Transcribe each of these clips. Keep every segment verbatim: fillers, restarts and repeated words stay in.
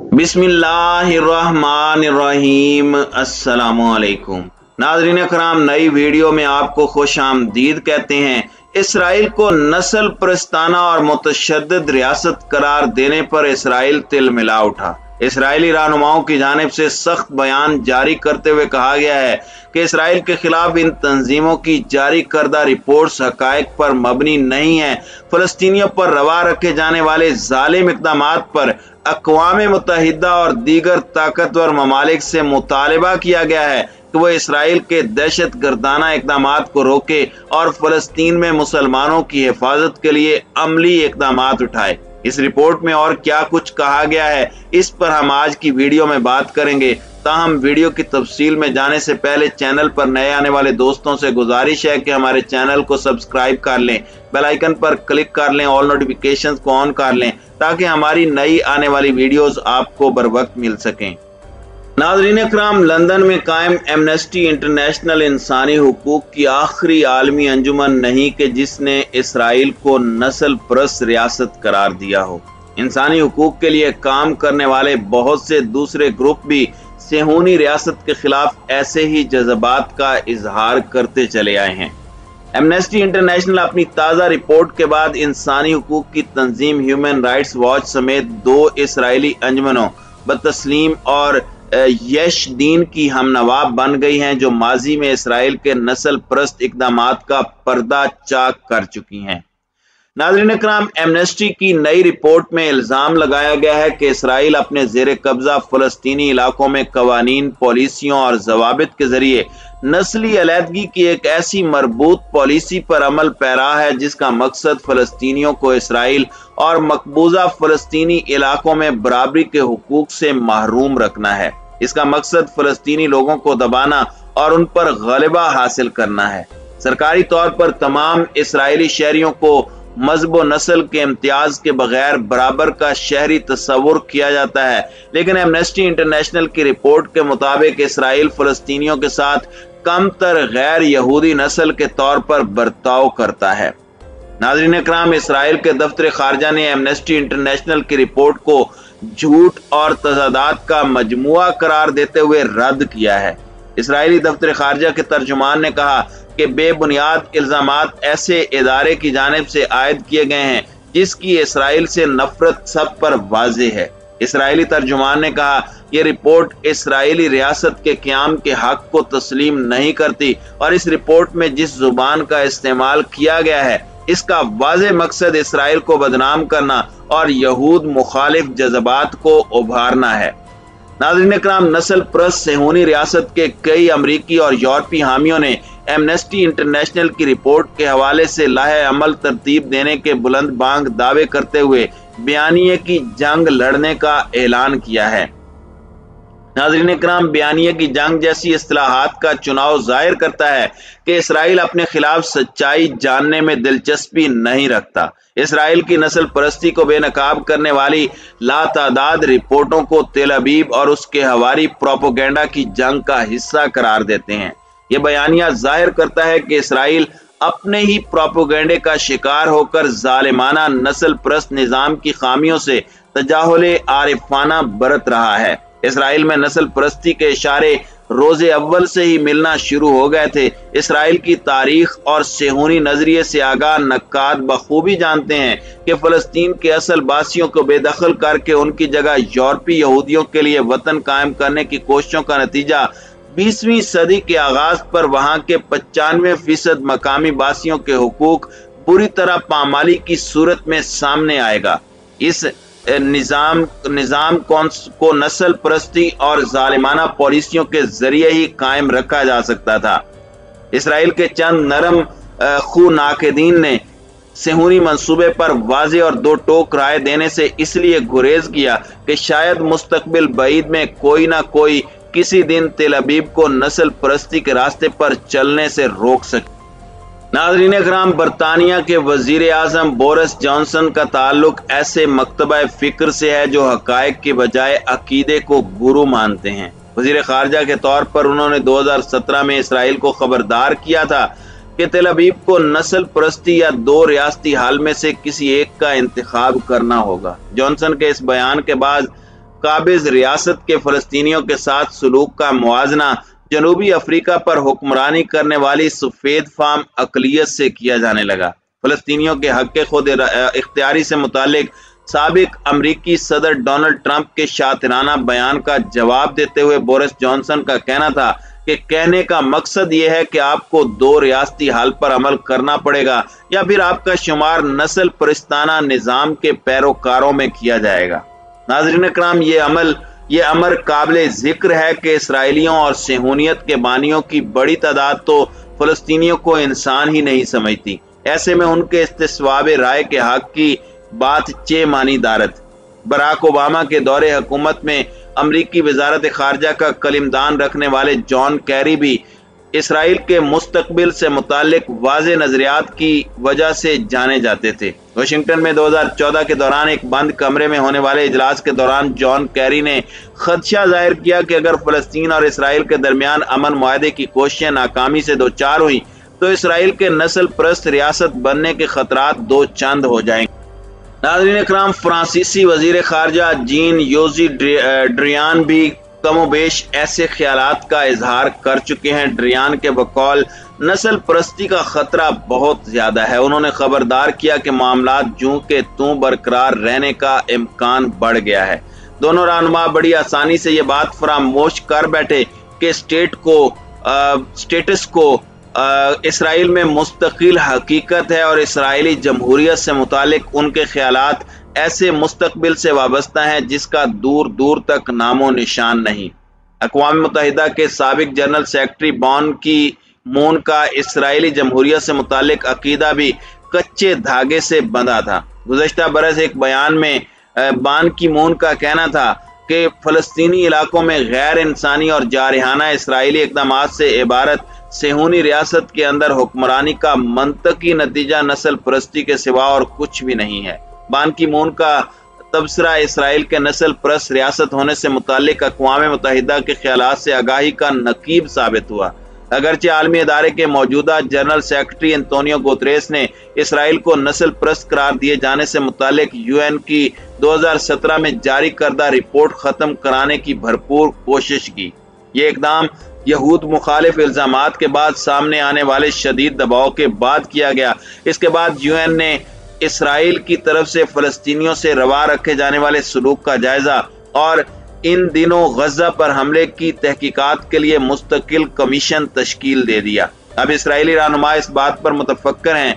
बिस्मिल्लाहिर्रहमानिर्रहीम। अस्सलामुअलैकुम नाज़रीन अकराम, नई वीडियो में आपको खुश आमदीद कहते हैं। इसराइल को नस्ल परस्ताना और मुतशद्दिद रियासत करार देने पर इसराइल तिलमिला उठा। इसराइली रहनुमाओं की जानिब से सख्त बयान जारी करते हुए कहा गया है कि इसराइल के खिलाफ इन तंजीमों की जारी करदा रिपोर्ट्स हकायक पर मबनी नहीं है। फलस्तीनियों पर रवा रखे जाने वाले जालिम इक़दामात पर अक़वाम मुत्तहिदा और दीगर ताकतवर ममालिक से मुतालबा किया गया है कि वह इसराइल के दहशत गर्दाना इक़दामात को रोके और फलस्तीन में मुसलमानों की हिफाजत के लिए अमली इक़दामात उठाए। इस रिपोर्ट में और क्या कुछ कहा गया है, इस पर हम आज की वीडियो में बात करेंगे। ताहम वीडियो की तफसील में जाने से पहले चैनल पर नए आने वाले दोस्तों से गुजारिश है कि हमारे चैनल को सब्सक्राइब कर लें, बेल आइकन पर क्लिक कर लें, ऑल नोटिफिकेशंस को ऑन कर लें ताकि हमारी नई आने वाली वीडियोस आपको बर वक्त मिल सकें। नाज़रीन इकराम, लंदन में कायम एमनेस्टी इंटरनेशनल इंसानी हुकूक की आखिरी आलमी अंजुमन नहीं कि जिसने इसराइल को नस्ल परस्त रियासत करार दिया हो। इंसानी हुकूक के लिए काम करने वाले बहुत से दूसरे ग्रुप भी सेहूनी रियासत के खिलाफ ऐसे ही जज्बात का इजहार करते चले आए हैं। एमनेस्टी इंटरनेशनल अपनी ताज़ा रिपोर्ट के बाद इंसानी हुकूक की तंजीम ह्यूमन राइट्स वॉच समेत दो इसराइली अंजुमनों बतस्लीम और यश दीन की हमनवाब बन गई हैं, जो माजी में इसराइल के नस्ल परस्त इक़दामात का पर्दा चाक कर चुकी हैं। नाज़रीन इकराम, एमनेस्टी की नई रिपोर्ट में इल्जाम लगाया गया है कि इसराइल अपने जेर कब्जा फलस्तीनी इलाकों में कवानीन, पॉलिसियों और जवाबित के जरिए नस्ली अलहदगी की एक ऐसी मरबूत पॉलिसी पर अमल पैरा है जिसका मकसद फलस्तीनियों को इसराइल और मकबूजा फलस्तीनी इलाकों में बराबरी के हुकूक से महरूम रखना है। इसका मकसद फलस्तीनी लोगों को दबाना और उन पर गलबा हासिल करना है। सरकारी तौर पर तमाम इसराइली शहरियों को मजहब व नस्ल के इम्तियाज के बगैर बराबर का शहरी तस्वुर किया जाता है, लेकिन एमनेस्टी इंटरनेशनल की रिपोर्ट के मुताबिक इसराइल फलस्तीनियों के साथ कमतर गैर यहूदी नस्ल के तौर पर बर्ताव करता है। नाज़रीन इकराम, इसराइल के दफ्तर खारजा ने एमनेस्टी इंटरनेशनल की रिपोर्ट को झूठ और तजादात का मजमुआ करार देते हुए रद्द किया है। इसराइली दफ्तर खारजा के तर्जुमान ने कहा कि बेबुनियाद इल्जामात ऐसे इदारे की जानिब से आयद किए गए हैं जिसकी इसराइल से नफरत सब पर वाज़ेह है। इसराइली तर्जुमान ने कहा, यह रिपोर्ट इसराइली रियासत के क़याम के हक को तस्लीम नहीं करती और इस रिपोर्ट में जिस जुबान का इस्तेमाल किया गया है इसका वाज़ेह मकसद इसराइल को बदनाम करना और यहूद मुखालिफ जज्बात को उभारना है। नाज़रीन इकराम, नस्ल परस्त सेहूनी रियासत के कई अमरीकी और यूरोपीय हामियों ने एमनेस्टी इंटरनेशनल की रिपोर्ट के हवाले से लाहे अमल तरतीब देने के बुलंद बांग दावे करते हुए बयानिए की जंग लड़ने का ऐलान किया है। नाज़रीन इकराम, बयानिए की जंग जैसी इस्तिलाहात का चुनाव जाहिर करता है कि इसराइल अपने खिलाफ सच्चाई जानने में दिलचस्पी नहीं रखता। इसराइल की नस्ल परस्ती को बेनकाब करने वाली लातादाद रिपोर्टों को तेल अबीब और उसके हवारी प्रोपोगेंडा की जंग का हिस्सा करार देते हैं। यह बयानिया जाहिर करता है कि इसराइल अपने ही प्रोपोगेंडे का शिकार होकर जालिमाना नस्ल परस्त निजाम की खामियों से तजाहुले आरिफाना बरत रहा है। इसराइल में नस्ल परस्ती के इशारे रोजे अव्वल से ही मिलना शुरू हो गए थे। इसराइल की तारीख और सेहूनी नजरिए से आगाह नक्काद बखूबी जानते हैं कि फलस्तीन के असल बासियों को बेदखल करके उनकी जगह यूरोपीय यहूदियों के लिए वतन कायम करने की कोशिशों का नतीजा बीसवीं सदी के आगाज पर वहां के पचानवे फीसद मकामी बासियों के हुकूक बुरी तरह पामाली की सूरत में सामने आएगा। इस निजाम निजाम को नस्ल परस्ती और जालिमाना पॉलिसियों के जरिए ही कायम रखा जा सकता था। इसराइल के चंद नरम खू नाकेदीन ने सेहूनी मंसूबे पर वाज़ेह और दो टोक राय देने से इसलिए गुरेज किया कि शायद मुस्तकबिल बईद में कोई ना कोई किसी दिन तेल अबीब को नस्ल परस्ती के रास्ते पर चलने से रोक सके। नाज़रीन इकराम, बरतानिया के वजीर आजम बोरिस जॉनसन का ताल्लुक ऐसे मकतबा फिक्र से है जो हकायक के बजाय अकीदे को गुरु मानते हैं। वजीर खारजा के तौर पर उन्होंने दो हजार सत्रह में इसराइल को खबरदार किया था कि तेल अबीब को नस्ल परस्ती या दो रियासती हल में से किसी एक का इंतखाब करना होगा। जॉनसन के इस बयान के बाद काबिज रियासत के फ़लस्तीनियों के साथ सलूक का मुआजना जनूबी अफ्रीका पर हुक्मरानी करने वाली सफ़ेद फाम अक़लियत से किया जाने लगा। फ़लस्तीनियों के हक़ खुद इख्तियारी से मुतालिक साबिक अमरीकी सदर डोनाल्ड ट्रंप के शातिराना बयान का जवाब देते हुए बोरिस जॉनसन का कहना था कि कहने का मकसद ये है कि आपको दो रियासती हाल पर अमल करना पड़ेगा या फिर आपका शुमार नस्ल परिस्ताना निज़ाम के पैरोकारों में किया जाएगा। नाज़रीन इकराम, ये अमल ये अमर काबिल जिक्र है कि इसराइलियों और सेहूनियत के बानियों की बड़ी तादाद तो फ़लस्तीनियों को इंसान ही नहीं समझती। ऐसे में उनके इस्तिस्वाब राय के हक की बात चे मानी दारत। बराक ओबामा के दौरे हुकूमत में अमरीकी वजारत खारजा का कलिमदान रखने वाले जॉन कैरी भी इसराइल के मुस्तकबिल से मुतालिक वाज़े नजरियात की वजह से जाने जाते थे। वाशिंगटन में दो हज़ार चौदह के दौरान एक बंद कमरे में होने वाले इजलास के दौरान जॉन कैरी ने खदशा जाहिर किया कि अगर फ़लस्तीन और इसराइल के दरमियान अमन मुआहदे की कोशिशें नाकामी से दो चार हुई तो इसराइल के नस्ल परस्त रियासत बनने के खतरात दो चंद हो जाएंगे। नाज़रीन इकराम, फ्रांसीसी वजीर खारजा जीन योजी ड्रियान भी कमोबेश ऐसे ख्यालात का इजहार कर चुके हैं। ड्रियान के बकौल नस्ल परस्ती का खतरा बहुत ज्यादा है। उन्होंने खबरदार किया कि मामलात जूं के तूं बरकरार रहने का इम्कान बढ़ गया है। दोनों रहनुमा बड़ी आसानी से ये बात फरामोश कर बैठे कि स्टेट को आ, स्टेटस को आ, इसराइल में मुस्तकिल हकीकत है और इसराइली जमहूरियत से मुतालिक उनके ख्यालात ऐसे मुस्तकबिल से वाबस्ता हैं जिसका दूर दूर तक नामो निशान नहीं। अक़वाम मुत्तहिदा के साबिक जनरल सेक्रेटरी बान की मून का इसराइली जमहूरियत से मुतालिक अकीदा भी कच्चे धागे से बंधा था। गुज़श्ता बरस एक बयान में बान की मून का कहना था कि फ़लस्तीनी इलाकों में गैर इंसानी और जारहाना इसराइली इक़दामात से इबारत सेहूनी रियासत के अंदर हुक्मरानी का मंतकी नतीजा नस्ल परस्ती के सिवा और कुछ भी नहीं है। बान की मून का तबसरा इसराइल के नस्ल परस्त रियासत होने से मुतालिक अक़वाम मुत्तहिदा के ख्यालात से आगाही का नकीब साबित हुआ। अगरचे आलमी इदारे के मौजूदा जनरल सेक्रेटरी एंटोनियो गुतरेस ने इसराइल को नस्ल परस्त करार दिए जाने से मुतालिक यूएन की दो हज़ार सत्रह में जारी करदा रिपोर्ट खत्म कराने की भरपूर कोशिश की। ये इकदाम यहूद मुखालिफ इल्जामात के बाद सामने आने वाले शदीद दबाव के बाद किया गया। इसके बाद यूएन ने इसराइल की तरफ से फ़लस्तीनियों से रवा रखे जाने वाले सलूक का जायजा और इन दिनों गजा पर हमले की तहकीकात के लिए मुस्तकिल कमीशन तश्कील दे दिया। अब इसराइली रहनुमा इस बात पर मुतफक्कर हैं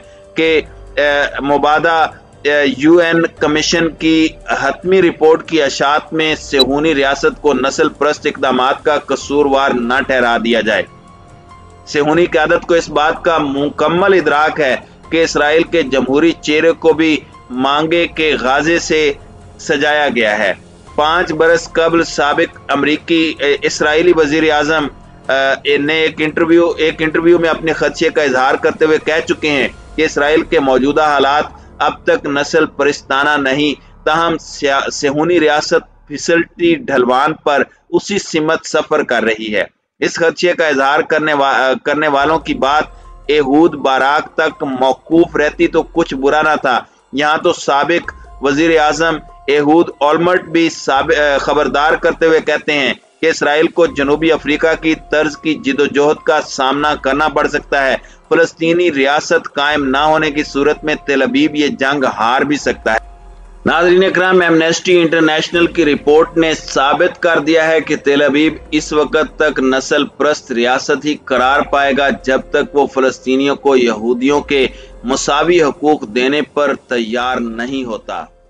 कि मुबादा यूएन कमीशन की हतमी रिपोर्ट की अशात में सेहूनी रियासत को नस्ल परस्त इक़दामात का कसूरवार न ठहरा दिया जाए। सेहूनी क़यादत को इस बात का मुकम्मल इदराक है कि इसराइल के जमहूरी चेहरे को भी मांगे के गाजे से सजाया गया है। पांच बरस कबल साबिक अमरीकी इसराइली वजीर आजम ने एक इंटरव्यू एक इंटरव्यू में अपने खदशे का इजहार करते हुए कह चुके हैं कि इसराइल के मौजूदा हालात अब तक नस्ल परिस्ताना नहीं, ताहम सेहूनी रियासत फिसलती ढलवान पर उसी सिमत सफर कर रही है। इस खदशे का इजहार करने वा, करने वालों की बात एहूद बाराक तक मौकूफ रहती तो कुछ बुरा ना था। यहाँ तो साबिक वजीर आजम एहूद ओलमर्ट भी खबरदार करते हुए कहते हैं कि इसराइल को जनूबी अफ्रीका की तर्ज की जिदोजहद का सामना करना पड़ सकता है। फ़लस्तीनी रियासत कायम ना होने की सूरत में तेल अवीव ये जंग हार भी सकता है। नाज़रीन इकराम, एमनेस्टी इंटरनेशनल की रिपोर्ट ने साबित कर दिया है कि तेल अवीव इस वक्त तक नस्ल परस्त रियासत ही करार पाएगा जब तक वो फ़लस्तीनियों को यहूदियों के मुसावी हकूक देने पर तैयार नहीं होता।